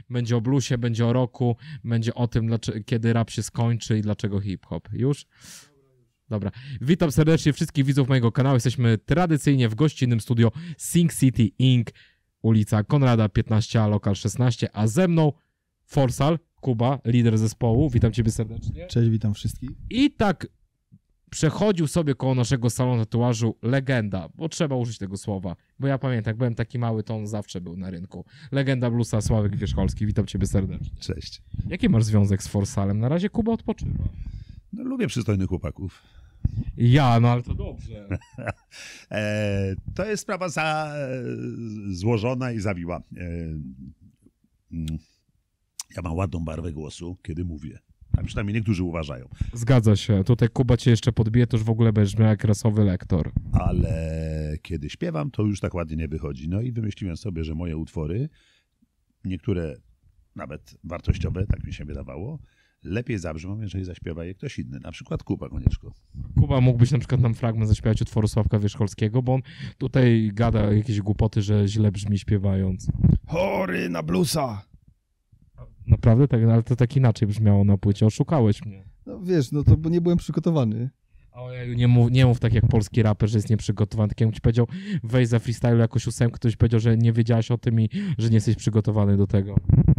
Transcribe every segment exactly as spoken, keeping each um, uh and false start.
będzie o bluesie, będzie o rocku, będzie o tym, dlaczego, kiedy rap się skończy i dlaczego hip-hop. Już? Dobra. Witam serdecznie wszystkich widzów mojego kanału. Jesteśmy tradycyjnie w gościnnym studio Sing City incorporated. Ulica Konrada piętnaście a, lokal szesnaście, a ze mną Forsal, Kuba, lider zespołu. Witam ciebie serdecznie. Cześć, witam wszystkich. I tak przechodził sobie koło naszego salonu tatuażu legenda, bo trzeba użyć tego słowa, bo ja pamiętam, jak byłem taki mały, to on zawsze był na rynku. Legenda bluesa Sławek Wierzcholski. Witam ciebie serdecznie. Cześć. Jaki masz związek z Forsalem? Na razie Kuba odpoczywa. No, lubię przystojnych chłopaków. Ja, no ale to dobrze. e, to jest sprawa za, e, złożona i zawiła. E, mm, ja mam ładną barwę głosu, kiedy mówię. A przynajmniej niektórzy uważają. Zgadza się. Tutaj Kuba cię jeszcze podbije, to już w ogóle będziesz miał jak rasowy lektor. Ale kiedy śpiewam, to już tak ładnie nie wychodzi. No i wymyśliłem sobie, że moje utwory, niektóre nawet wartościowe, tak mi się wydawało, lepiej zabrzmią, jeżeli zaśpiewa je ktoś inny. Na przykład Kuba Konieczko. Kuba, mógłbyś na przykład nam fragment zaśpiewać utworu Sławka Wierzcholskiego, bo on tutaj gada jakieś głupoty, że źle brzmi śpiewając. Chory na bluesa! Naprawdę? Tak, ale to tak inaczej brzmiało na płycie. Oszukałeś mnie. No wiesz, no to bo nie byłem przygotowany. Ojej, nie mów, nie mów tak jak polski raper, że jest nieprzygotowany. Tak jakbym ci powiedział, weź za freestyle jakoś ósemkę, ktoś powiedział, że nie wiedziałeś o tym i że nie jesteś przygotowany do tego.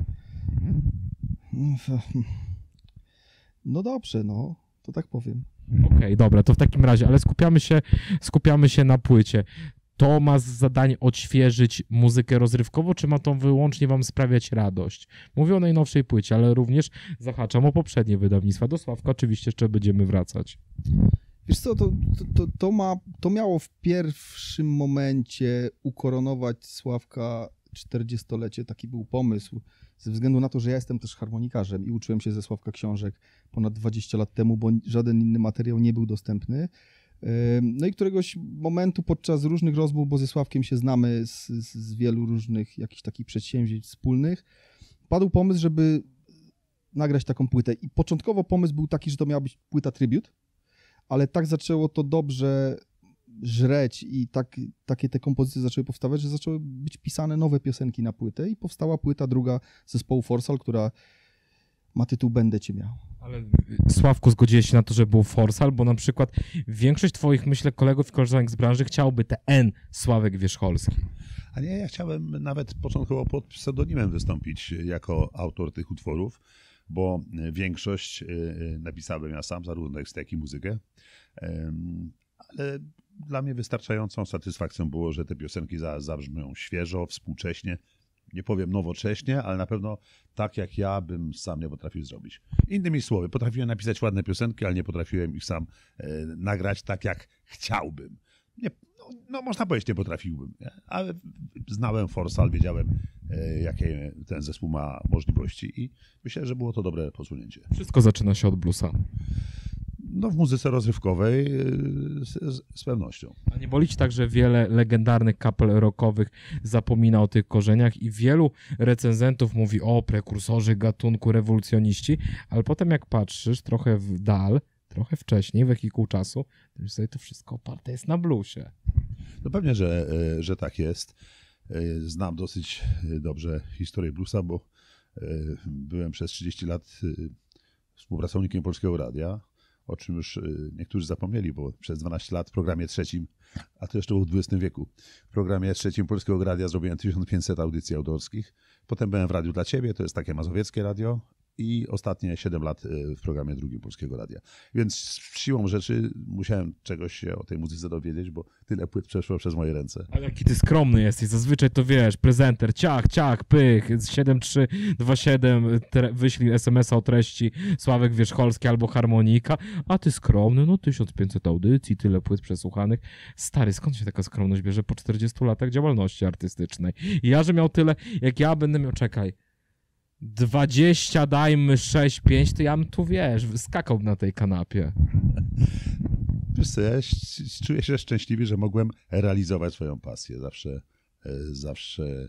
No dobrze, no. To tak powiem. Okej, okay, dobra, to w takim razie, ale skupiamy się, skupiamy się na płycie. To ma zadanie odświeżyć muzykę rozrywkową, czy ma to wyłącznie wam sprawiać radość? Mówię o najnowszej płycie, ale również zahaczam o poprzednie wydawnictwa. Do Sławka oczywiście jeszcze będziemy wracać. Wiesz co, to, to, to, to, ma, to miało w pierwszym momencie ukoronować Sławka czterdziestolecie. Taki był pomysł. Ze względu na to, że ja jestem też harmonikarzem i uczyłem się ze Sławka książek ponad dwadzieścia lat temu, bo żaden inny materiał nie był dostępny. No i któregoś momentu podczas różnych rozmów, bo ze Sławkiem się znamy z, z wielu różnych jakichś takich przedsięwzięć wspólnych, padł pomysł, żeby nagrać taką płytę. I początkowo pomysł był taki, że to miała być płyta tribute, ale tak zaczęło to dobrze żreć i tak, takie te kompozycje zaczęły powstawać, że zaczęły być pisane nowe piosenki na płytę i powstała płyta druga zespołu Forsal, która ma tytuł Będę Cię Miał. Ale Sławku, zgodziłeś się na to, że był Forsal, bo na przykład większość twoich, myślę, kolegów i koleżanek z branży chciałby te N Sławek Wierzcholski. A nie, ja chciałem nawet początkowo pod pseudonimem wystąpić jako autor tych utworów, bo większość napisałem ja sam, zarówno tekst, jak i muzykę. Ale dla mnie wystarczającą satysfakcją było, że te piosenki zabrzmią świeżo, współcześnie. Nie powiem nowocześnie, ale na pewno tak, jak ja bym sam nie potrafił zrobić. Innymi słowy, potrafiłem napisać ładne piosenki, ale nie potrafiłem ich sam e, nagrać tak, jak chciałbym. Nie, no, no, można powiedzieć, nie potrafiłbym, nie? Ale znałem Forsal, wiedziałem, e, jakie ten zespół ma możliwości i myślę, że było to dobre posunięcie. Wszystko zaczyna się od bluesa. No w muzyce rozrywkowej z, z pewnością. A nie boli ci tak, że wiele legendarnych kapel rockowych zapomina o tych korzeniach i wielu recenzentów mówi o prekursorzy gatunku, rewolucjoniści, ale potem jak patrzysz trochę w dal, trochę wcześniej, w jakiś czasu, to już sobie to wszystko oparte jest na bluesie. No pewnie, że, że tak jest. Znam dosyć dobrze historię bluesa, bo byłem przez trzydzieści lat współpracownikiem Polskiego Radia, o czym już niektórzy zapomnieli, bo przez dwanaście lat w programie trzecim, a to jeszcze było w dwudziestym wieku, w programie trzecim Polskiego Radia zrobiłem tysiąc pięćset audycji autorskich. Potem byłem w Radiu dla Ciebie, to jest takie mazowieckie radio i ostatnie siedem lat w programie drugim Polskiego Radia. Więc siłą rzeczy musiałem czegoś się o tej muzyce dowiedzieć, bo tyle płyt przeszło przez moje ręce. Ale jaki ty skromny jesteś, zazwyczaj to wiesz, prezenter, ciach, ciach, pych, siedem trzy dwa siedem, wyślij es em es a o treści Sławek Wierzcholski albo harmonika, a ty skromny, no tysiąc pięćset audycji, tyle płyt przesłuchanych. Stary, skąd się taka skromność bierze po czterdziestu latach działalności artystycznej? I ja, że miał tyle, jak ja będę miał, czekaj, dwadzieścia, dajmy sześć, pięć, to ja bym tu, wiesz, skakał na tej kanapie. Wiesz co, ja czuję się szczęśliwy, że mogłem realizować swoją pasję. Zawsze, zawsze,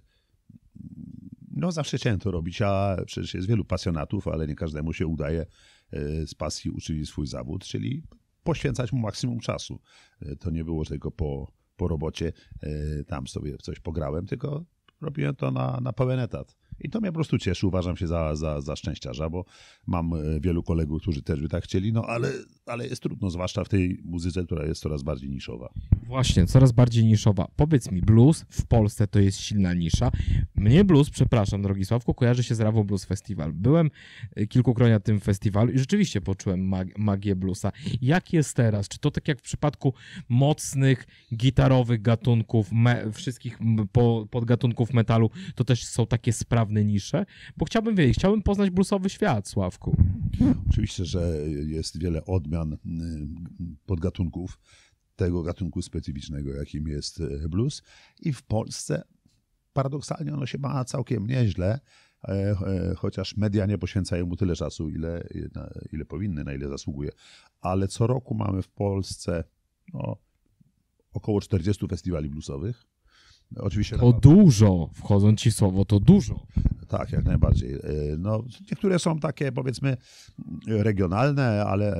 no zawsze chciałem to robić, a przecież jest wielu pasjonatów, ale nie każdemu się udaje z pasji uczynić swój zawód, czyli poświęcać mu maksimum czasu. To nie było tylko po, po robocie, tam sobie w coś pograłem, tylko robiłem to na, na pełen etat. I to mnie po prostu cieszy, uważam się za, za, za szczęściarza, bo mam wielu kolegów, którzy też by tak chcieli, no ale, ale jest trudno, zwłaszcza w tej muzyce, która jest coraz bardziej niszowa. Właśnie, coraz bardziej niszowa. Powiedz mi, blues w Polsce to jest silna nisza. Mnie blues, przepraszam, drogi Sławku, kojarzy się z Rawo Blues Festival. Byłem kilkukrotnie na tym festiwalu i rzeczywiście poczułem mag- magię bluesa. Jak jest teraz? Czy to tak jak w przypadku mocnych, gitarowych gatunków, me- wszystkich po- podgatunków metalu, to też są takie sprawne nisze? Bo chciałbym wiedzieć, chciałbym poznać bluesowy świat, Sławku. Oczywiście, że jest wiele odmian podgatunków tego gatunku specyficznego, jakim jest blues. I w Polsce paradoksalnie ono się ma całkiem nieźle, chociaż media nie poświęcają mu tyle czasu, ile, ile powinny, na ile zasługuje. Ale co roku mamy w Polsce no, około czterdziestu festiwali bluesowych. Oczywiście To dużo, wchodząc ci w słowo, to dużo. Tak, jak najbardziej. No, niektóre są takie, powiedzmy, regionalne, ale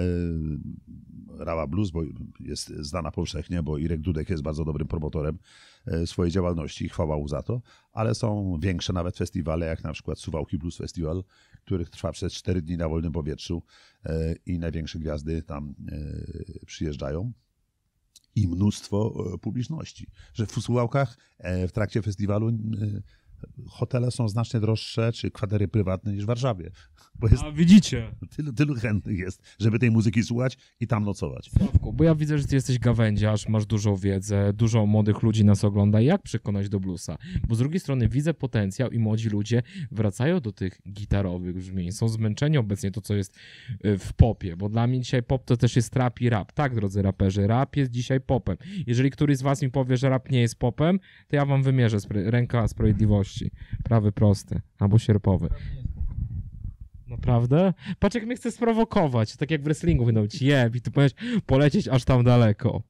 Rawa Blues bo jest znana powszechnie, bo Irek Dudek jest bardzo dobrym promotorem swojej działalności, chwała mu za to, ale są większe nawet festiwale, jak na przykład Suwałki Blues Festival, który trwa przez cztery dni na wolnym powietrzu i największe gwiazdy tam przyjeżdżają. I mnóstwo publiczności, że w Suwałkach w trakcie festiwalu hotele są znacznie droższe, czy kwatery prywatne niż w Warszawie. Bo jest A widzicie. tylu, tylu chętnych jest, żeby tej muzyki słuchać i tam nocować. Sławku, bo ja widzę, że ty jesteś gawędziarz, masz dużą wiedzę, dużo młodych ludzi nas ogląda. Jak przekonać do bluesa? Bo z drugiej strony widzę potencjał i młodzi ludzie wracają do tych gitarowych brzmień. Są zmęczeni obecnie to, co jest w popie, bo dla mnie dzisiaj pop to też jest trap i rap. Tak, drodzy raperzy, rap jest dzisiaj popem. Jeżeli któryś z was mi powie, że rap nie jest popem, to ja wam wymierzę spra- ręka sprawiedliwości. Prawy prosty, albo sierpowy. Naprawdę? Patrz, jak mnie chce sprowokować. Tak jak w wrestlingu będą ci jeb i ty powiesz polecieć aż tam daleko.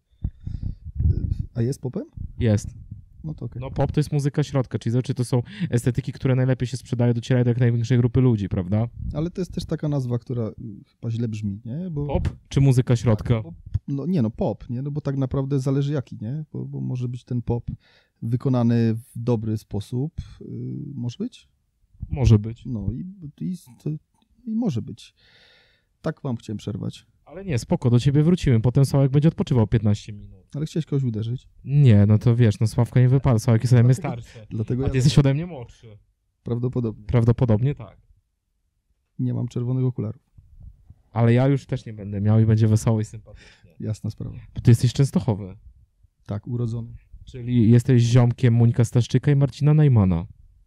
A jest popem? Jest. No to okej. No pop to jest muzyka środka, czyli znaczy to są estetyki, które najlepiej się sprzedają, docierają do jak największej grupy ludzi, prawda? Ale to jest też taka nazwa, która chyba źle brzmi, nie? Bo, Pop czy muzyka środka? bo, no nie no, pop, nie? No bo tak naprawdę zależy jaki, nie? Bo, bo może być ten pop wykonany w dobry sposób. Yy, może być? Może być. No i, i, to, i może być. Tak wam chciałem przerwać. Ale nie, spoko, do ciebie wrócimy. Potem Sławek będzie odpoczywał piętnaście minut. Ale chciałeś kogoś uderzyć. Nie, no to wiesz, no Sławka nie wypada. Sławek jest ode mnie starszy. Dlatego A ja ty jesteś ode mnie młodszy. prawdopodobnie Prawdopodobnie tak. nie mam czerwonych okularów. Ale ja już też nie będę miał i będzie wesoło i sympatycznie. Jasna sprawa. Bo ty jesteś Częstochowy. Tak, urodzony. Czyli jesteś ziomkiem Monika Staszczyka i Marcina Najmana.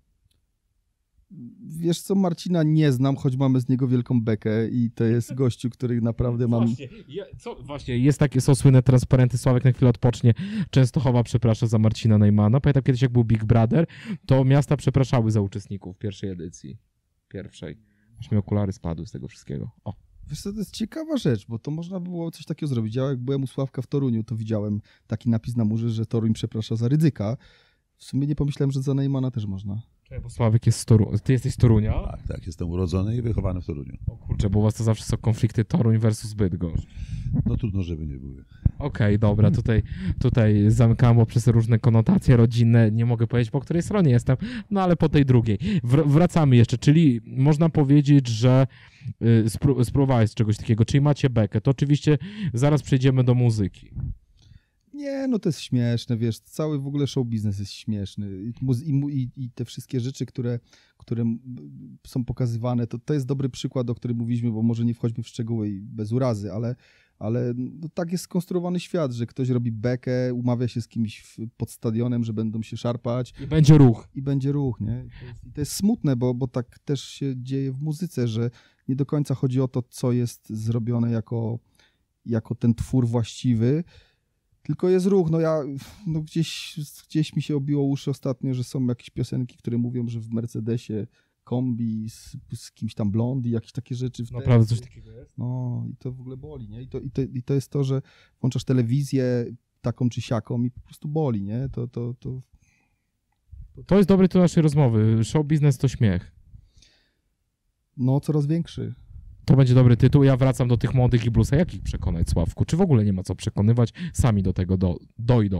Wiesz co, Marcina nie znam, choć mamy z niego wielką bekę i to jest gościu, który naprawdę mam... Właśnie, je, co, właśnie jest takie, są słynne transparenty, Sławek na chwilę odpocznie, Częstochowa przeprasza za Marcina Najmana. Pamiętam kiedyś jak był Big Brother, to miasta przepraszały za uczestników pierwszej edycji. Pierwszej. Aż mi okulary spadły z tego wszystkiego. O. Wiesz co, to jest ciekawa rzecz, bo to można było coś takiego zrobić. Ja jak byłem u Sławka w Toruniu, to widziałem taki napis na murze, że Toruń przeprasza za Rydzyka. W sumie nie pomyślałem, że za Neymana też można. Czekaj, bo Sławek jest z Torunia. Ty jesteś z Torunia? Tak, tak, jestem urodzony i wychowany w Toruniu. O kurczę, bo u was to zawsze są konflikty Toruń versus Bydgoszcz. No trudno, żeby nie były. Okej, okay, dobra, tutaj, tutaj zamykam, bo przez różne konotacje rodzinne nie mogę powiedzieć, po której stronie jestem, no ale po tej drugiej. Wr- wracamy jeszcze, czyli można powiedzieć, że y, spró- spróbowałeś czegoś takiego, czyli macie bekę, to oczywiście zaraz przejdziemy do muzyki. Nie, no to jest śmieszne, wiesz, cały w ogóle show biznes jest śmieszny i, muzy- i, mu- i, i te wszystkie rzeczy, które, które m- są pokazywane, to, to jest dobry przykład, o którym mówiliśmy, bo może nie wchodźmy w szczegóły i bez urazy, ale, ale no, tak jest skonstruowany świat, że ktoś robi bekę, umawia się z kimś w, pod stadionem, że będą się szarpać. I będzie ruch. I będzie ruch, nie? I to jest, i to jest smutne, bo, bo tak też się dzieje w muzyce, że nie do końca chodzi o to, co jest zrobione jako, jako ten twór właściwy, tylko jest ruch. No ja, no gdzieś, gdzieś mi się obiło uszy ostatnio, że są jakieś piosenki, które mówią, że w Mercedesie kombi z, z kimś tam blond i jakieś takie rzeczy. W Naprawdę coś takiego jest? No i to w ogóle boli, nie? I to, i, to, I to jest to, że włączasz telewizję taką czy siaką i po prostu boli, nie? To, to, to... To jest dobry tytuł naszej rozmowy. Show biznes to śmiech. No, coraz większy. To będzie dobry tytuł. Ja wracam do tych młodych i bluesa. Jak ich przekonać, Sławku? Czy w ogóle nie ma co przekonywać? Sami do tego do, dojdą.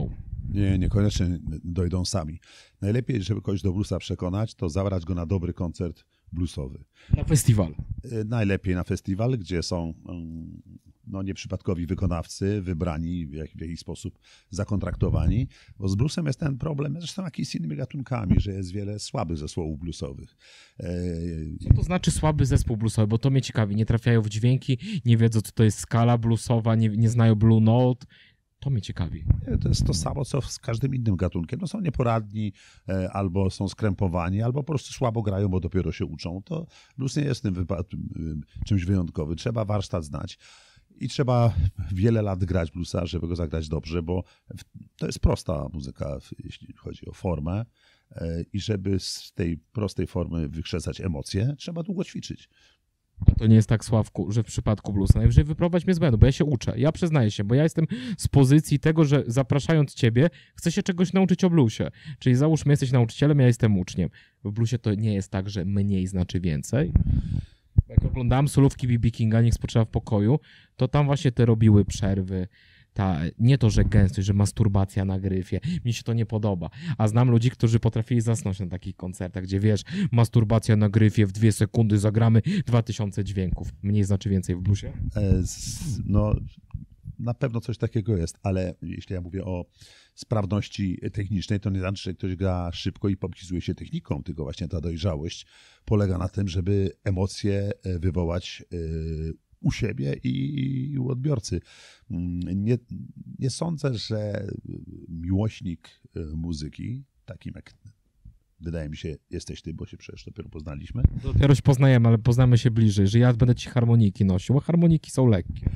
Nie, niekoniecznie dojdą sami. Najlepiej, żeby kogoś do bluesa przekonać, to zabrać go na dobry koncert bluesowy. Na festiwal. Najlepiej na festiwal, gdzie są no, nieprzypadkowi wykonawcy, wybrani w, jak, w jakiś sposób zakontraktowani, bo z bluesem jest ten problem, zresztą jak i z innymi gatunkami, że jest wiele słabych zespołów bluesowych. Co to znaczy słaby zespół bluesowy? Bo to mnie ciekawi, nie trafiają w dźwięki, nie wiedzą, co to jest skala bluesowa, nie, nie znają blue note. To mnie ciekawi. To jest to samo, co z każdym innym gatunkiem. No są nieporadni, albo są skrępowani, albo po prostu słabo grają, bo dopiero się uczą. To blues nie jest w tym wypadku czymś wyjątkowym. Trzeba warsztat znać i trzeba wiele lat grać bluesa, żeby go zagrać dobrze, bo to jest prosta muzyka, jeśli chodzi o formę. I żeby z tej prostej formy wykrzesać emocje, trzeba długo ćwiczyć. To nie jest tak, Sławku, że w przypadku bluesa najwyżej wyprowadź mnie z błędu, bo ja się uczę. Ja przyznaję się, bo ja jestem z pozycji tego, że zapraszając ciebie, chcę się czegoś nauczyć o bluesie. Czyli załóżmy, jesteś nauczycielem, ja jestem uczniem. W bluesie to nie jest tak, że mniej znaczy więcej. Jak oglądałem solówki B B Kinga, niech spoczywa w pokoju, to tam właśnie te robiły przerwy. Ta, nie to, że gęstość, że masturbacja na gryfie. Mi się to nie podoba. A znam ludzi, którzy potrafili zasnąć na takich koncertach, gdzie wiesz, masturbacja na gryfie, w dwie sekundy zagramy dwa tysiące dźwięków. Mniej znaczy więcej w bluesie? No, na pewno coś takiego jest, ale jeśli ja mówię o sprawności technicznej, to nie znaczy, że ktoś gra szybko i popkizuje się techniką, tylko właśnie ta dojrzałość polega na tym, żeby emocje wywołać u siebie i u odbiorcy. Nie, nie sądzę, że miłośnik muzyki, takim jak wydaje mi się jesteś ty, bo się przecież dopiero poznaliśmy. Dopiero się poznajemy, ale poznamy się bliżej, że ja będę ci harmoniki nosił, bo harmoniki są lekkie.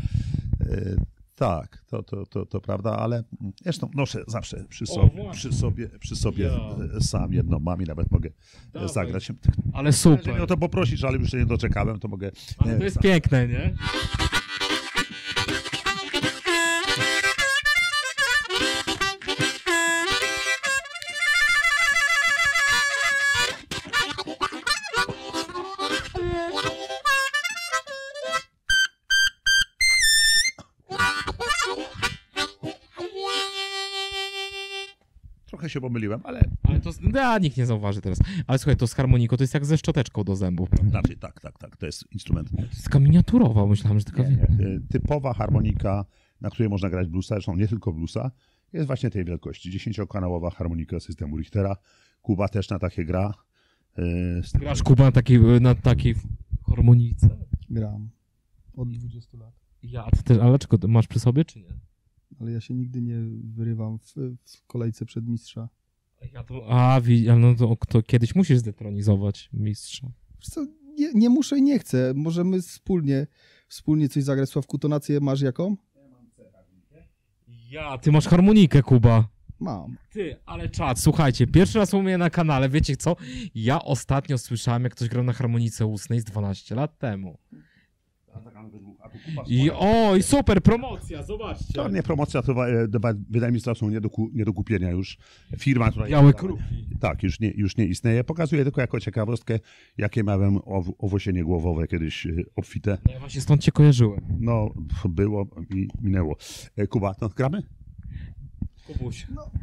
Tak, to, to, to, to prawda, ale zresztą noszę zawsze przy sobie, o, przy sobie, przy sobie ja. sam jedną mam i nawet mogę Dawaj. zagrać. Ale super. Jeżeli mnie o to poprosisz, ale już się nie doczekałem, to mogę... Ale to jest sam. Piękne, nie? Trochę się pomyliłem, ale... Ale to, ja, nikt nie zauważy teraz. Ale słuchaj, to z harmoniką to jest jak ze szczoteczką do zębów. Znaczy, tak, tak, tak, to jest instrument. To jest taka miniaturowa, myślałem, że taka... Nie, nie. Typowa harmonika, na której można grać bluesa, zresztą nie tylko bluesa, jest właśnie tej wielkości. Dziesięciokanałowa harmonika systemu Richtera. Kuba też na takie gra. Yy, Grasz, Kuba, na takiej, na takiej harmonice? Gram. Od dwudziestu lat. Ja, ty też, ale czego, masz przy sobie, czy nie? Ale ja się nigdy nie wyrywam w, w kolejce przed mistrza. Ja to, a, no to, to kiedyś musisz zdetronizować mistrza. Wiesz co, nie, nie muszę i nie chcę. Możemy wspólnie, wspólnie coś zagrać. Sławku, tonację masz jaką? Ja mam C harmonikę. Ja, ty masz harmonikę, Kuba. Mam. Ty, ale czad, słuchajcie, pierwszy raz u mnie na kanale, wiecie co? Ja ostatnio słyszałem, jak ktoś grał na harmonice ustnej z dwanaście lat temu. I oj, super, promocja, zobaczcie. To nie promocja, to wydajnictwa są nie do, nie do kupienia już. Firma, która... Białe kruki. Tak, już nie, już nie istnieje. Pokazuję tylko jako ciekawostkę, jakie miałem ow owłosienie głowowe kiedyś obfite. No ja właśnie stąd cię kojarzyłem. No, było i minęło. Kuba, to gramy? Kubuś. No,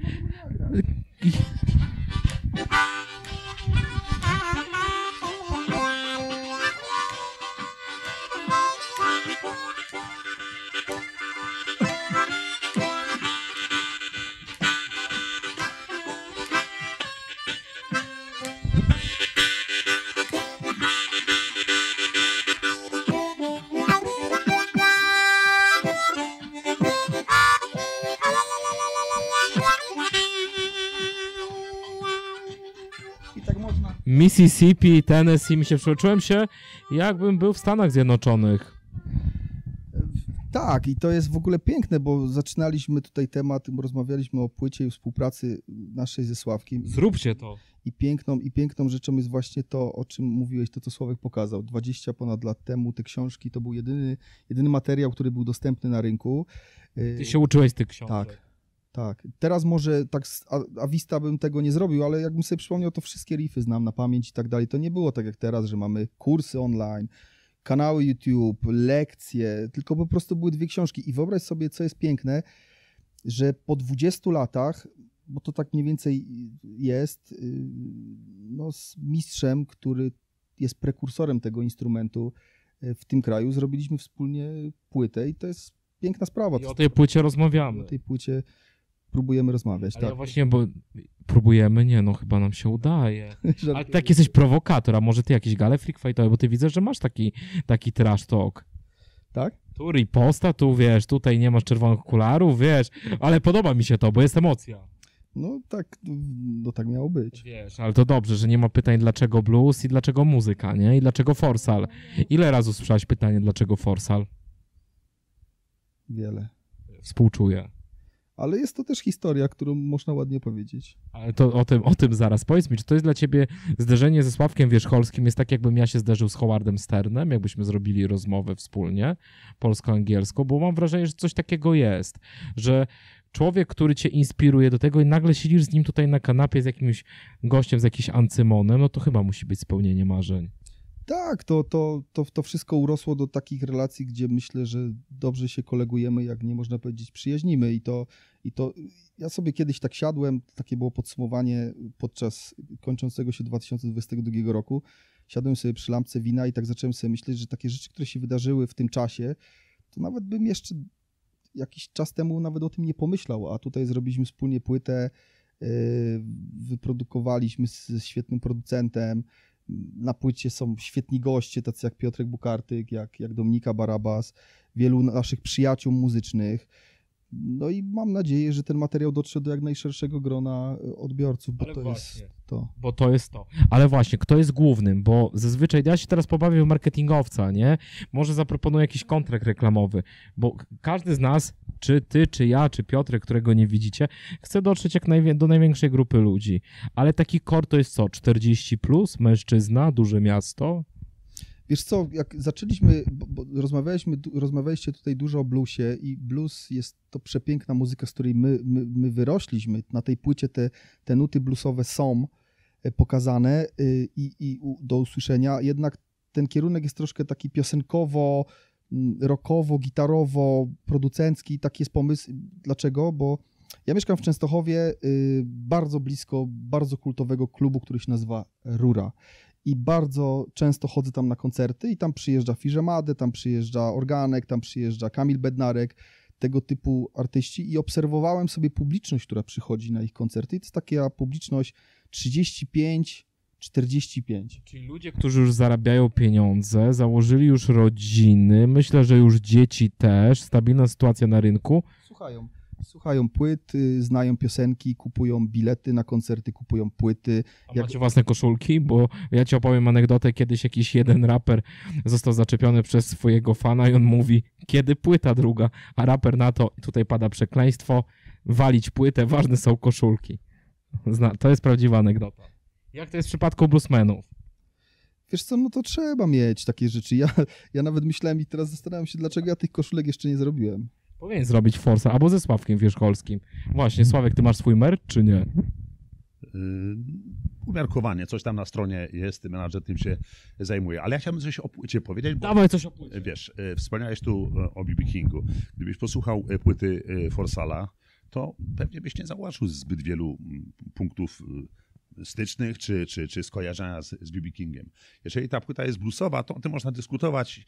Mississippi, Tennessee, mi się przyuczyłem się, jakbym był w Stanach Zjednoczonych. Tak, i to jest w ogóle piękne, bo zaczynaliśmy tutaj temat, bo rozmawialiśmy o płycie i współpracy naszej ze Sławkiem. Zróbcie to. I piękną, I piękną rzeczą jest właśnie to, o czym mówiłeś, to co Sławek pokazał. dwadzieścia ponad lat temu te książki to był jedyny, jedyny materiał, który był dostępny na rynku. Ty się uczyłeś z tych książek. Tak. Tak, teraz może tak a vista bym tego nie zrobił, ale jakbym sobie przypomniał, to wszystkie riffy znam na pamięć i tak dalej. To nie było tak jak teraz, że mamy kursy online, kanały YouTube, lekcje, tylko po prostu były dwie książki. I wyobraź sobie, co jest piękne, że po dwudziestu latach, bo to tak mniej więcej jest, no z mistrzem, który jest prekursorem tego instrumentu w tym kraju, zrobiliśmy wspólnie płytę i to jest piękna sprawa. I o tej płycie rozmawiamy. O tej płycie próbujemy rozmawiać, Ale tak. ja właśnie, bo próbujemy, nie no, chyba nam się udaje. Ale tak jesteś prowokator, a może ty jakiś gale freak fightowy, bo ty widzę, że masz taki, taki trash talk. Tak? Tu riposta, tu wiesz, tutaj nie masz czerwonych okularów, wiesz, ale podoba mi się to, bo jest emocja. No tak, no tak miało być. Wiesz, ale to dobrze, że nie ma pytań dlaczego blues i dlaczego muzyka, nie? I dlaczego forsal. Ile razy usłyszałeś pytanie dlaczego forsal? Wiele. Współczuję. Ale jest to też historia, którą można ładnie powiedzieć. Ale to o tym, o tym zaraz. Powiedz mi, czy to jest dla ciebie zderzenie ze Sławkiem Wierzcholskim jest tak, jakbym ja się zderzył z Howardem Sternem, jakbyśmy zrobili rozmowę wspólnie, polsko-angielską, bo mam wrażenie, że coś takiego jest, że człowiek, który cię inspiruje do tego i nagle siedzisz z nim tutaj na kanapie z jakimś gościem, z jakimś ancymonem, no to chyba musi być spełnienie marzeń. Tak, to, to, to, to wszystko urosło do takich relacji, gdzie myślę, że dobrze się kolegujemy, jak nie można powiedzieć przyjaźnimy i to, i to ja sobie kiedyś tak siadłem, takie było podsumowanie podczas kończącego się dwa tysiące dwudziestego drugiego roku, siadłem sobie przy lampce wina i tak zacząłem sobie myśleć, że takie rzeczy, które się wydarzyły w tym czasie, to nawet bym jeszcze jakiś czas temu nawet o tym nie pomyślał, a tutaj zrobiliśmy wspólnie płytę, yy, wyprodukowaliśmy z świetnym producentem, na płycie są świetni goście, tacy jak Piotrek Bukartyk, jak, jak Dominika Barabas, wielu naszych przyjaciół muzycznych. No i mam nadzieję, że ten materiał dotrze do jak najszerszego grona odbiorców, bo Ale to właśnie. jest to. Bo to jest to. Ale właśnie, kto jest głównym? Bo zazwyczaj, ja się teraz pobawię w marketingowca, nie? Może zaproponuję jakiś kontrakt reklamowy, bo każdy z nas, czy ty, czy ja, czy Piotrek, którego nie widzicie, chce dotrzeć jak najwię- do największej grupy ludzi. Ale taki core to jest co? czterdzieści plus? Mężczyzna? Duże miasto? Wiesz co, jak zaczęliśmy, bo, bo rozmawialiśmy, rozmawialiście tutaj dużo o bluesie i blues jest to przepiękna muzyka, z której my, my, my wyrośliśmy. Na tej płycie te, te nuty bluesowe są pokazane i, i do usłyszenia, jednak ten kierunek jest troszkę taki piosenkowo, rockowo, gitarowo, producencki. Taki jest pomysł. Dlaczego? Bo ja mieszkam w Częstochowie, bardzo blisko bardzo kultowego klubu, który się nazywa Rura. I bardzo często chodzę tam na koncerty i tam przyjeżdża Firzemade, tam przyjeżdża Organek, tam przyjeżdża Kamil Bednarek, tego typu artyści i obserwowałem sobie publiczność, która przychodzi na ich koncerty i to jest taka publiczność trzydzieści pięć czterdzieści pięć. Czyli ludzie, którzy już zarabiają pieniądze, założyli już rodziny, myślę, że już dzieci też, stabilna sytuacja na rynku. Słuchają. Słuchają płyt, znają piosenki, kupują bilety na koncerty, kupują płyty. A Jak... macie własne koszulki? Bo ja ci opowiem anegdotę, kiedyś jakiś jeden raper został zaczepiony przez swojego fana i on mówi, kiedy płyta druga, a raper na to, tutaj pada przekleństwo, walić płytę, ważne są koszulki. Zna, to jest prawdziwa anegdota. Jak to jest w przypadku bluesmenów? Wiesz co, no to trzeba mieć takie rzeczy. Ja, ja nawet myślałem i teraz zastanawiam się, dlaczego ja tych koszulek jeszcze nie zrobiłem. Powinien zrobić Forsa, albo ze Sławkiem Wierzcholskim. Właśnie, Sławek, ty masz swój merch, czy nie? Yy, umiarkowanie, coś tam na stronie jest, menadżer tym się zajmuje. Ale ja chciałbym coś o płycie powiedzieć, bo Dawaj coś o płycie. wiesz, yy, wspomniałeś tu o B B Kingu. Gdybyś posłuchał płyty Forsala, to pewnie byś nie zauważył zbyt wielu punktów stycznych czy, czy, czy skojarzenia z, z B B Kingiem. Jeżeli ta płyta jest bluesowa, to o tym można dyskutować,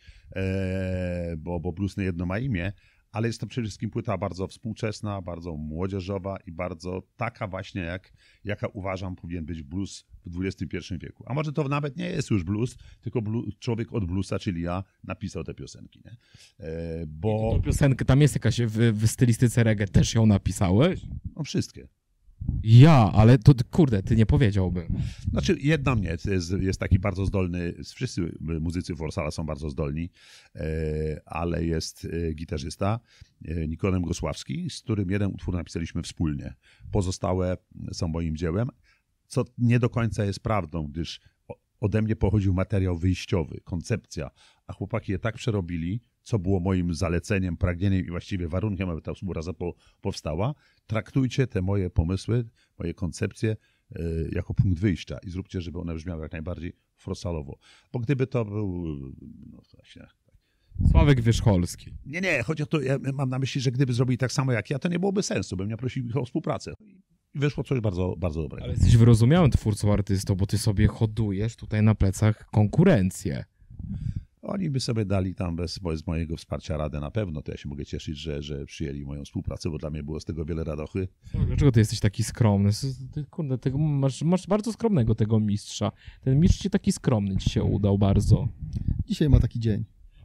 e, bo, bo blues nie jedno ma imię, ale jest to przede wszystkim płyta bardzo współczesna, bardzo młodzieżowa i bardzo taka właśnie, jak, jaka uważam powinien być blues w dwudziestym pierwszym wieku. A może to nawet nie jest już blues, tylko blues, człowiek od bluesa, czyli ja, napisał te piosenki. Nie? E, bo... Tą piosenkę, tam jest jakaś w, w stylistyce reggae, też ją napisałeś? No wszystkie. Ja, ale to kurde, ty nie powiedziałbym. Znaczy jedna mnie jest, jest taki bardzo zdolny, wszyscy muzycy Forsala są bardzo zdolni, ale jest gitarzysta Nikodem Gosławski, z którym jeden utwór napisaliśmy wspólnie. Pozostałe są moim dziełem, co nie do końca jest prawdą, gdyż ode mnie pochodził materiał wyjściowy, koncepcja, a chłopaki je tak przerobili, co było moim zaleceniem, pragnieniem i właściwie warunkiem, aby ta współpraca po, powstała. Traktujcie te moje pomysły, moje koncepcje y, jako punkt wyjścia i zróbcie, żeby one brzmiały jak najbardziej forsalowo. Bo gdyby to był no, właśnie, Sławek Wierzcholski. Nie, nie, chodzi o to, ja mam na myśli, że gdyby zrobili tak samo jak ja, to nie byłoby sensu, bym nie prosił ich o współpracę. I wyszło coś bardzo, bardzo dobrego. Ale jesteś wyrozumiałym twórcą, artystą, bo ty sobie hodujesz tutaj na plecach konkurencję. Oni by sobie dali tam bez, bez mojego wsparcia radę na pewno, to ja się mogę cieszyć, że, że przyjęli moją współpracę, bo dla mnie było z tego wiele radochy. Dlaczego ty jesteś taki skromny? Ty, kurde, tego, masz, masz bardzo skromnego tego mistrza. Ten mistrz ci taki skromny ci się udał bardzo. Dzisiaj ma taki dzień.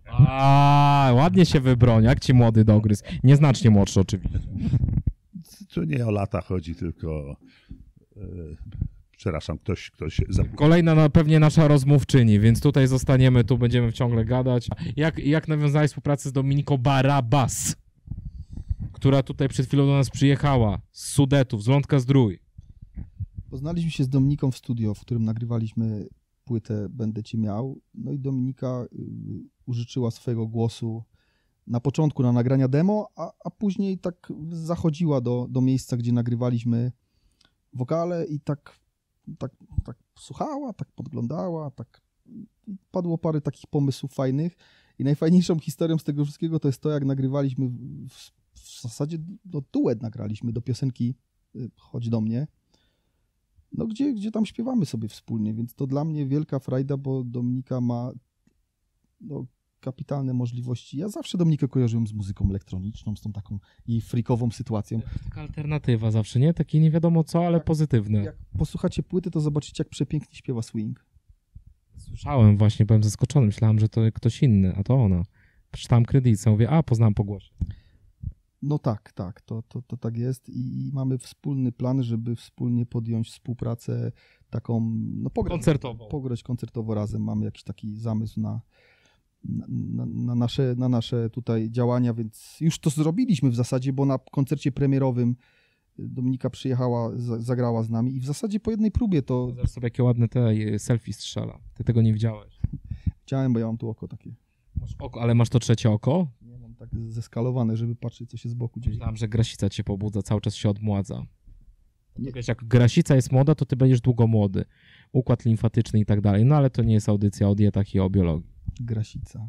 A, ładnie się wybroni. Jak ci młody dogryz? Nieznacznie młodszy oczywiście. Tu nie o lata chodzi, tylko... Yy, przepraszam, ktoś... ktoś zapukał. Kolejna na, pewnie nasza rozmówczyni, więc tutaj zostaniemy, tu będziemy ciągle gadać. Jak, jak nawiązałeś współpracę z Dominiką Barabas, która tutaj przed chwilą do nas przyjechała z Sudetów, z Lądka Zdrój. Poznaliśmy się z Dominiką w studio, w którym nagrywaliśmy płytę Będę Cię Miał. No i Dominika y, użyczyła swojego głosu na początku na nagrania demo, a, a później tak zachodziła do, do miejsca, gdzie nagrywaliśmy wokale i tak, tak, tak słuchała, tak podglądała, tak padło parę takich pomysłów fajnych i najfajniejszą historią z tego wszystkiego to jest to, jak nagrywaliśmy w, w zasadzie do duet nagraliśmy do piosenki Chodź do mnie, no gdzie, gdzie tam śpiewamy sobie wspólnie, więc to dla mnie wielka frajda, bo Dominika ma no, kapitalne możliwości. Ja zawsze Dominikę kojarzyłem z muzyką elektroniczną, z tą taką jej freakową sytuacją. Taka alternatywa zawsze, nie? Takie nie wiadomo co, ale pozytywne. Jak posłuchacie płyty, to zobaczycie, jak przepięknie śpiewa swing. Słyszałem właśnie, byłem zaskoczony. Myślałem, że to ktoś inny, a to ona. Przeczytałem kredyt, mówię, a poznałem po głosie. No tak, tak, to, to, to tak jest i, i mamy wspólny plan, żeby wspólnie podjąć współpracę taką, no pograć, koncertową. Pograć koncertowo razem. Mamy jakiś taki zamysł na, na, na, nasze, na nasze tutaj działania, więc już to zrobiliśmy w zasadzie, bo na koncercie premierowym Dominika przyjechała, zagrała z nami i w zasadzie po jednej próbie to... Zobacz sobie, jakie ładne te selfie strzela. Ty tego nie widziałeś. Chciałem, bo ja mam tu oko takie. Masz oko, ale masz to trzecie oko? Nie, mam tak zeskalowane, żeby patrzeć, co się z boku dzieje. Myślałem, że grasica cię pobudza, cały czas się odmładza. Nie. Wiesz, jak grasica jest młoda, to ty będziesz długo młody. Układ limfatyczny i tak dalej. No ale to nie jest audycja o dietach i o biologii. Grasica.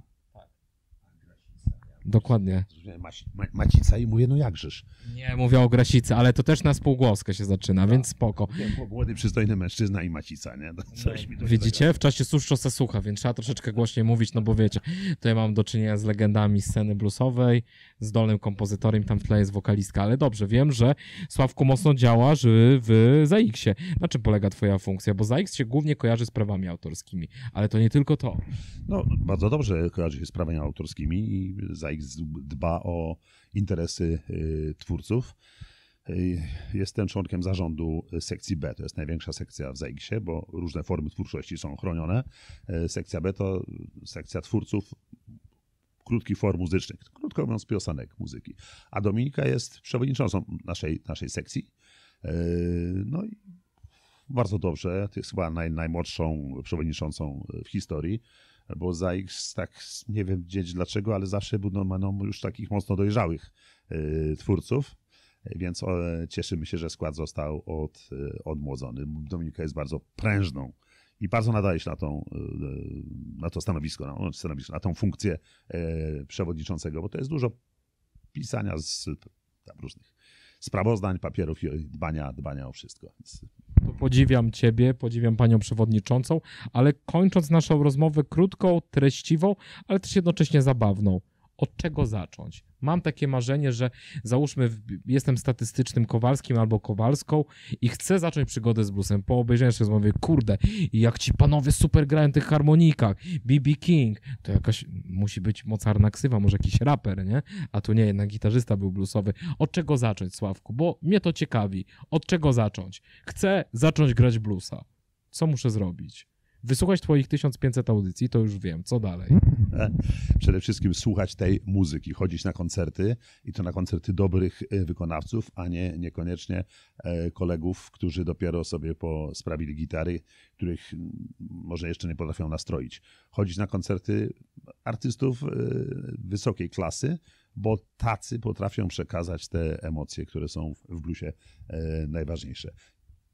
Dokładnie. Macica i mówię, no jakżeż. Nie, mówię o grasicy, ale to też na spółgłoskę się zaczyna, więc spoko. Nie, młody, przystojny mężczyzna i macica, nie? No, coś mi tu Widzicie? W czasie suszczo se słucha, więc trzeba troszeczkę głośniej mówić, no bo wiecie, tutaj mam do czynienia z legendami sceny bluesowej, z dolnym kompozytorem, tam w tle jest wokalistka, ale dobrze, wiem, że Sławku mocno działasz w Zaiksie. Na czym polega twoja funkcja? Bo Zaiks się głównie kojarzy z prawami autorskimi, ale to nie tylko to. No, bardzo dobrze kojarzy się z prawami autorskimi i Zaiks dba o interesy y, twórców. Y, jestem członkiem zarządu sekcji B, to jest największa sekcja w Zaiksie, bo różne formy twórczości są chronione. Y, sekcja B to sekcja twórców krótkich form muzycznych, krótko mówiąc piosenek muzyki. A Dominika jest przewodniczącą naszej, naszej sekcji. Y, no i bardzo dobrze, to jest chyba naj, najmłodszą przewodniczącą w historii, bo Zaiks, tak nie wiem gdzieś dlaczego, ale zawsze był no, no, już takich mocno dojrzałych y, twórców, więc o, cieszymy się, że skład został od, y, odmłodzony. Dominika jest bardzo prężną i bardzo nadaje się na, tą, y, na to stanowisko, na, stanowisko, na tą funkcję y, przewodniczącego, bo to jest dużo pisania z tam, różnych sprawozdań, papierów i dbania, dbania o wszystko. Więc... To podziwiam ciebie, podziwiam panią przewodniczącą, ale kończąc naszą rozmowę krótką, treściwą, ale też jednocześnie zabawną. Od czego zacząć? Mam takie marzenie, że załóżmy, jestem statystycznym Kowalskim albo Kowalską i chcę zacząć przygodę z bluesem. Po obejrzeniu się rozmowy, kurde, jak ci panowie super grają w tych harmonikach, B B King, to jakaś musi być mocarna ksywa, może jakiś raper, nie? A tu nie, jednak gitarzysta był bluesowy. Od czego zacząć, Sławku? Bo mnie to ciekawi. Od czego zacząć? Chcę zacząć grać bluesa. Co muszę zrobić? Wysłuchać twoich tysiąc pięćset audycji, to już wiem. Co dalej? Przede wszystkim słuchać tej muzyki, chodzić na koncerty i to na koncerty dobrych wykonawców, a nie niekoniecznie kolegów, którzy dopiero sobie sprawili gitary, których może jeszcze nie potrafią nastroić. Chodzić na koncerty artystów wysokiej klasy, bo tacy potrafią przekazać te emocje, które są w bluesie najważniejsze.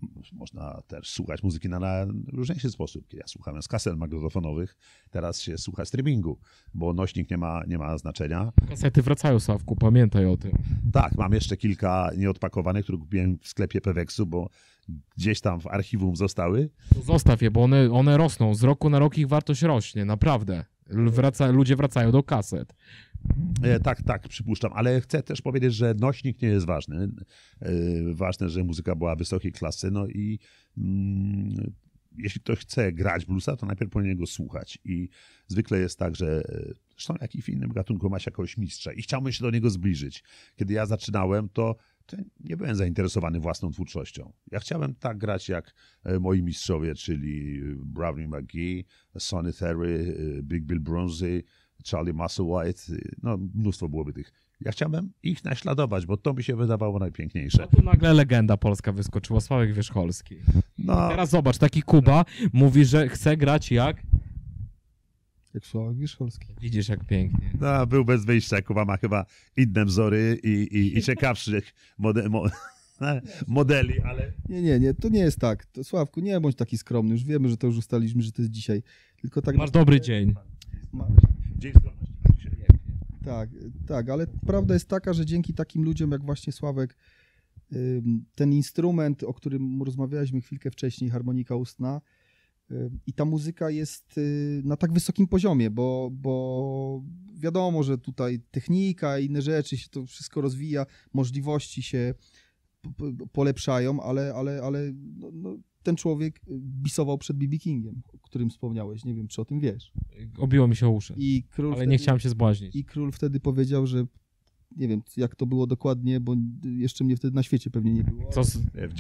można też słuchać muzyki na, na różniejszy sposób. Ja słuchałem z kaset magnetofonowych, teraz się słucha streamingu, bo nośnik nie ma, nie ma znaczenia. Kasety wracają, Sławku, pamiętaj o tym. Tak, mam jeszcze kilka nieodpakowanych, które kupiłem w sklepie Peweksu, bo gdzieś tam w archiwum zostały. Zostaw je, bo one, one rosną. Z roku na rok ich wartość rośnie, naprawdę. Wraca, ludzie wracają do kaset. E, tak, tak, przypuszczam, ale chcę też powiedzieć, że nośnik nie jest ważny. E, ważne, że muzyka była wysokiej klasy, no i mm, jeśli ktoś chce grać bluesa, to najpierw powinien go słuchać i zwykle jest tak, że zresztą jak i w innym gatunku masz jakiegoś mistrza i chciałbym się do niego zbliżyć. Kiedy ja zaczynałem, to, to nie byłem zainteresowany własną twórczością. Ja chciałem tak grać jak moi mistrzowie, czyli Brownie McGee, Sonny Terry, Big Bill Bronzy, Charlie Musselwhite, no mnóstwo byłoby tych. Ja chciałem ich naśladować, bo to mi się wydawało najpiękniejsze. No tu nagle legenda polska wyskoczyła, Sławek Wierzcholski. No, Teraz zobacz, taki Kuba mówi, że chce grać jak... Jak Sławek Wierzcholski. Widzisz, jak pięknie. no, był bez wyjścia. Kuba ma chyba inne wzory i, i, i ciekawszych mode, mo, modeli, ale... Nie, nie, nie, to nie jest tak. To, Sławku, nie bądź taki skromny. Już wiemy, że to już ustaliliśmy, że to jest dzisiaj. Tylko tak Masz dobry dzień. Ma... Dzień skromności. Tak, tak, ale prawda jest taka, że dzięki takim ludziom jak właśnie Sławek, ten instrument, o którym rozmawialiśmy chwilkę wcześniej, harmonika ustna, i ta muzyka jest na tak wysokim poziomie, bo, bo wiadomo, że tutaj technika i inne rzeczy, się to wszystko rozwija, możliwości się polepszają, ale, ale, ale no, no, ten człowiek bisował przed B B Kingiem, o którym wspomniałeś. Nie wiem, czy o tym wiesz. Obiło mi się o uszy, I król ale wtedy, nie chciałem się zbłaźnić. I król wtedy powiedział, że nie wiem, jak to było dokładnie, bo jeszcze mnie wtedy na świecie pewnie nie było. Co z...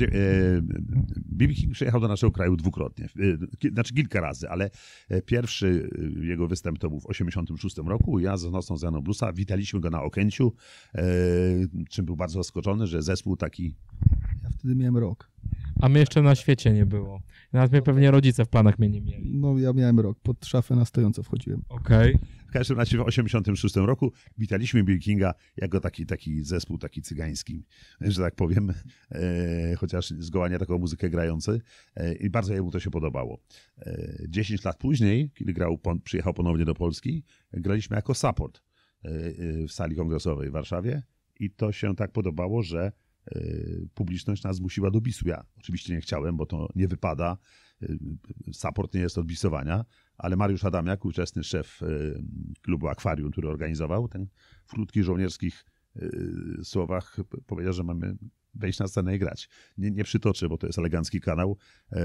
B B King przyjechał do naszego kraju dwukrotnie, znaczy kilka razy, ale pierwszy jego występ to był w osiemdziesiątym szóstym roku. Ja z Nocną Zmianą Bluesa witaliśmy go na Okęciu, czym był bardzo zaskoczony, że zespół taki... Ja wtedy miałem rok. A mnie jeszcze na świecie nie było. Nawet mnie pewnie rodzice w planach mnie nie mieli. No ja miałem rok, pod szafę na stojąco wchodziłem. Okej. Okay. W każdym razie w osiemdziesiątym szóstym roku witaliśmy B B Kinga jako taki, taki zespół, taki cygański, że tak powiem, e, chociaż zgoła nie taką muzykę grający e, i bardzo jemu to się podobało. E, dziesięć lat później, kiedy grał, pon, przyjechał ponownie do Polski, graliśmy jako support e, e, w sali kongresowej w Warszawie i to się tak podobało, że e, publiczność nas zmusiła do bisu. Ja oczywiście nie chciałem, bo to nie wypada. Support nie jest od bisowania, ale Mariusz Adamiak, ówczesny szef klubu Akwarium, który organizował ten w krótkich żołnierskich słowach powiedział, że mamy wejść na scenę i grać. Nie, nie przytoczę, bo to jest elegancki kanał,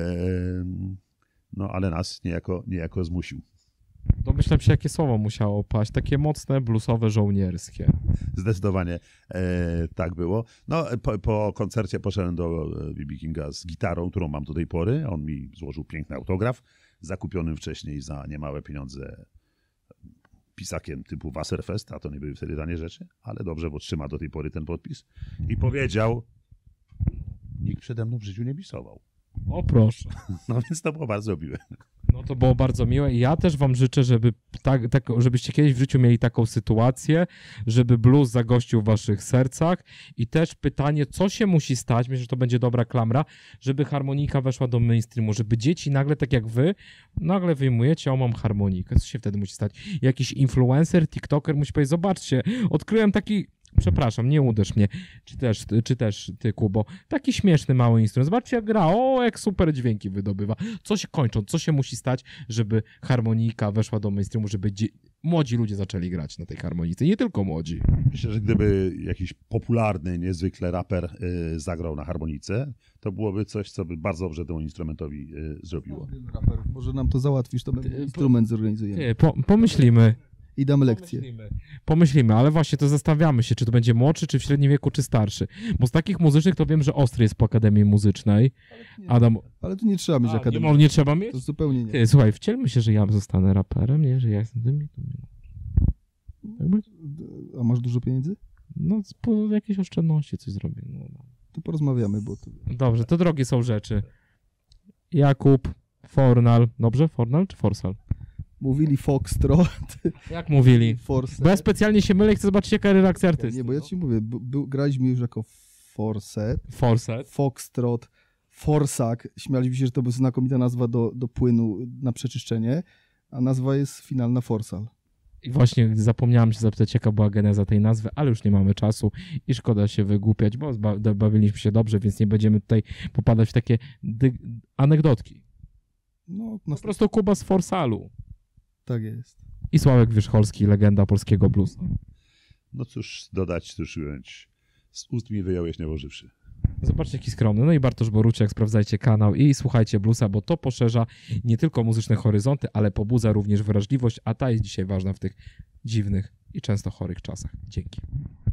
no ale nas niejako, niejako zmusił. Domyślam się, jakie słowo musiało paść. Takie mocne, bluesowe, żołnierskie. Zdecydowanie e, tak było. No, po, po koncercie poszedłem do B B Kinga z gitarą, którą mam do tej pory. On mi złożył piękny autograf, zakupionym wcześniej za niemałe pieniądze pisakiem typu Wasserfest, a to nie były wtedy tanie rzeczy, ale dobrze, bo trzyma do tej pory ten podpis. I powiedział, nikt przede mną w życiu nie bisował. O proszę. No więc to było bardzo miłe. No to było bardzo miłe i ja też wam życzę, żeby tak, tak, żebyście kiedyś w życiu mieli taką sytuację, żeby blues zagościł w waszych sercach i też pytanie, co się musi stać, myślę, że to będzie dobra klamra, żeby harmonika weszła do mainstreamu, żeby dzieci nagle, tak jak wy, nagle wyjmujecie, o mam harmonikę, co się wtedy musi stać? Jakiś influencer, tiktoker musi powiedzieć, zobaczcie, odkryłem taki... Przepraszam, nie uderz mnie, czy też, czy też ty, Kubo. Taki śmieszny mały instrument. Zobaczcie, jak gra. O, jak super dźwięki wydobywa. Co się kończą? Co się musi stać, żeby harmonika weszła do mainstreamu, żeby dzie- młodzi ludzie zaczęli grać na tej harmonice. Nie tylko młodzi. Myślę, że gdyby jakiś popularny, niezwykle raper y, zagrał na harmonice, to byłoby coś, co by bardzo dobrze temu instrumentowi y, zrobiło. Może nam to załatwisz, to my instrument zorganizujemy. Ty, po, pomyślimy. I damy lekcję. Pomyślimy. Pomyślimy, ale właśnie to zastanawiamy się, czy to będzie młodszy, czy w średnim wieku, czy starszy. Bo z takich muzycznych to wiem, że Ostry jest po Akademii Muzycznej. Nie, Adam... Ale tu nie trzeba mieć A, akademii. Nie, mo- nie trzeba mieć? To zupełnie nie. Ty, słuchaj, wcielmy się, że ja zostanę raperem, nie? Że ja jestem tym. Tak być? A masz dużo pieniędzy? No, po jakieś oszczędności coś zrobię. No, no. To porozmawiamy, bo to... Dobrze, to drogie są rzeczy. Jakub, Fornal. Dobrze? Fornal czy Forsal? Mówili Foxtrot. Jak mówili? Forset. Bo ja specjalnie się mylę i chcę zobaczyć, jaka reakcja artysty. Nie, bo ja ci mówię, b- b- graliśmy już jako Forset, Forset. Foxtrot, Forsak. Śmialiśmy się, że to była znakomita nazwa do, do płynu na przeczyszczenie, a nazwa jest finalna Forsal. I właśnie zapomniałem się zapytać, jaka była geneza tej nazwy, ale już nie mamy czasu i szkoda się wygłupiać, bo zba- bawiliśmy się dobrze, więc nie będziemy tutaj popadać w takie dy- anegdotki. No, Po prostu Kuba z Forsalu. tak jest. I Sławek Wierzcholski, legenda polskiego bluesa. No cóż dodać, cóż ująć. Z ust mi wyjąłeś nie włożywszy. Zobaczcie, jaki skromny. No i Bartosz Boruciak, sprawdzajcie kanał i słuchajcie bluesa, bo to poszerza nie tylko muzyczne horyzonty, ale pobudza również wrażliwość, a ta jest dzisiaj ważna w tych dziwnych i często chorych czasach. Dzięki.